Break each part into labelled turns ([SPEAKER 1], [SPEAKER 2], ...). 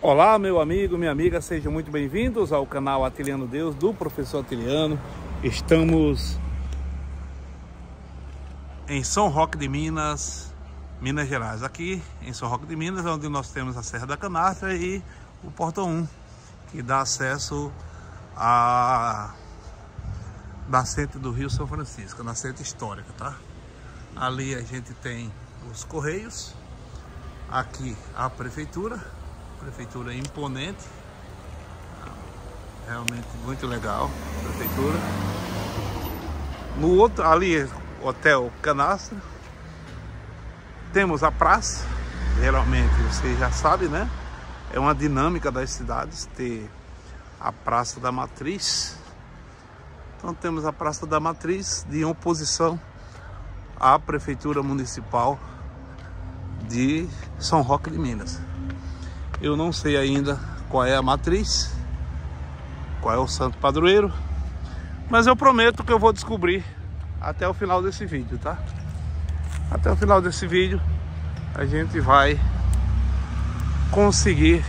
[SPEAKER 1] Olá, meu amigo, minha amiga, sejam muito bem-vindos ao canal Atiliano Deus, do professor Atiliano. Estamos em São Roque de Minas, Minas Gerais. Aqui em São Roque de Minas é onde nós temos a Serra da Canastra e o Portão 1, que dá acesso à nascente do Rio São Francisco, a nascente histórica, tá? Ali a gente tem os Correios, aqui a Prefeitura imponente, realmente muito legal, Prefeitura. No outro, ali, Hotel Canastra, temos a praça, geralmente você já sabe, né? É uma dinâmica das cidades ter a Praça da Matriz. Então temos a Praça da Matriz de oposição à Prefeitura Municipal de São Roque de Minas. Eu não sei ainda qual é a matriz, qual é o santo padroeiro, mas eu prometo que eu vou descobrir até o final desse vídeo, tá? Até o final desse vídeo a gente vai conseguir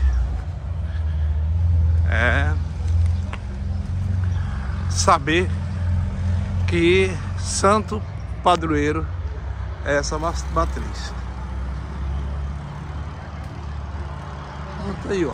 [SPEAKER 1] saber que santo padroeiro é essa matriz. Tá aí, ó.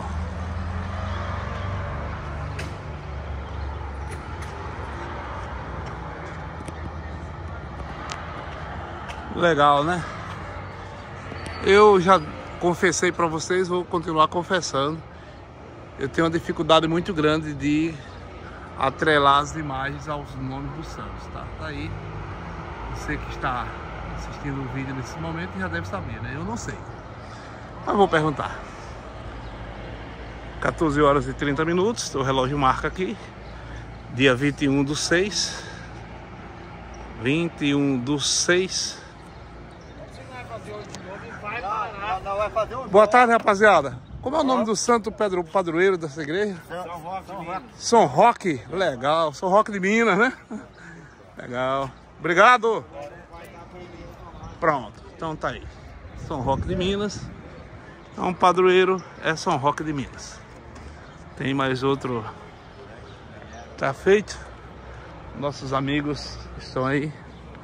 [SPEAKER 1] Legal, né? Eu já confessei para vocês, vou continuar confessando. Eu tenho uma dificuldade muito grande de atrelar as imagens aos nomes dos santos, tá? Tá aí. Você que está assistindo o vídeo nesse momento já deve saber, né? Eu não sei. Mas vou perguntar. 14 horas e 30 minutos, o relógio marca aqui, dia 21/6. Boa tarde, rapaziada. Como é o nome do santo padroeiro dessa igreja? São Roque, legal. São Roque de Minas, né? Legal. Obrigado. Pronto, então tá aí. São Roque de Minas. Então, padroeiro é São Roque de Minas. Tem mais outro. Tá feito. Nossos amigos estão aí.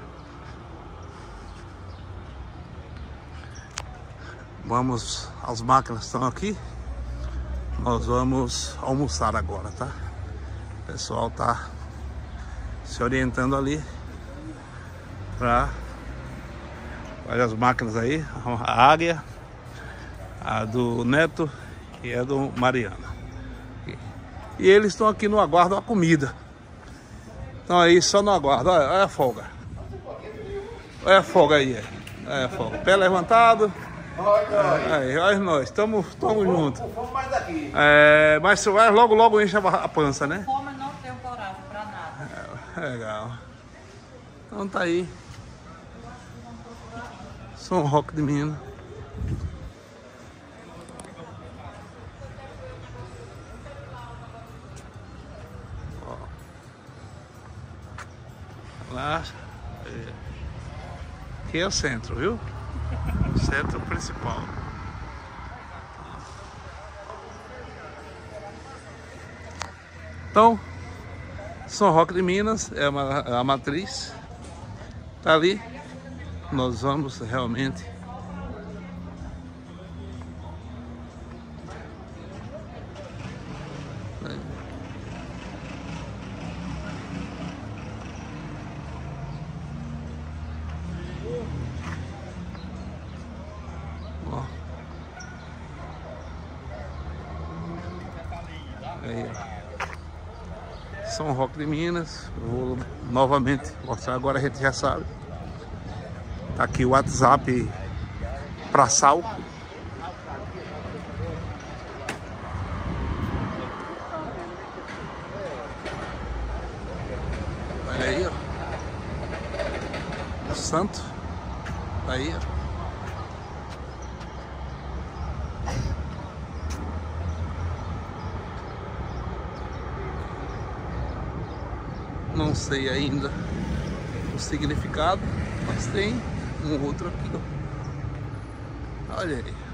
[SPEAKER 1] Vamos, as máquinas estão aqui. Nós vamos almoçar agora, tá? O pessoal tá se orientando ali para olha as máquinas aí, a Águia, a do Neto e a do Mariana. E eles estão aqui no aguardo da comida. Então aí só no aguardo. Olha a folga. Olha a folga aí. Olha a folga. Pé levantado. Aí, olha nós. Estamos juntos. Mas vai logo enche a pança, né?
[SPEAKER 2] Fome não tem coragem pra nada.
[SPEAKER 1] Legal. Então tá aí. São Roque de Minas. Lá, aqui é o centro, viu? O centro principal. Então, São Roque de Minas é a matriz. Tá ali. Nós vamos realmente aí, São Roque de Minas. Eu vou novamente mostrar, agora a gente já sabe. Tá aqui o WhatsApp para sal. Olha aí, ó. O santo. Tá aí, ó. Não sei ainda o significado, mas tem um outro aqui, ó. Olha aí.